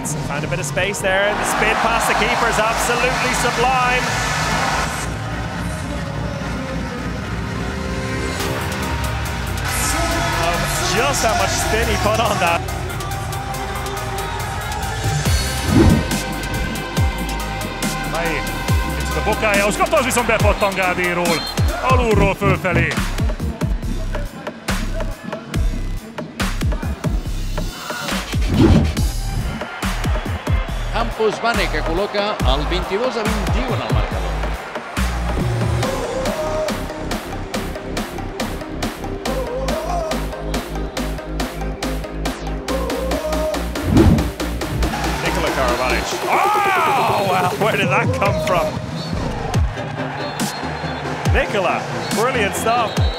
chance. Found a bit of space there. The spin past the keeper is absolutely sublime. Just how much spin he put on that. Itt a bokájához kapta, az viszont bepattan Gádéról. Alulról fölfelé. Campos Vane que col·loca el 22-21 al marcador. Oh, wow, where did that come from? Nicola, brilliant stop.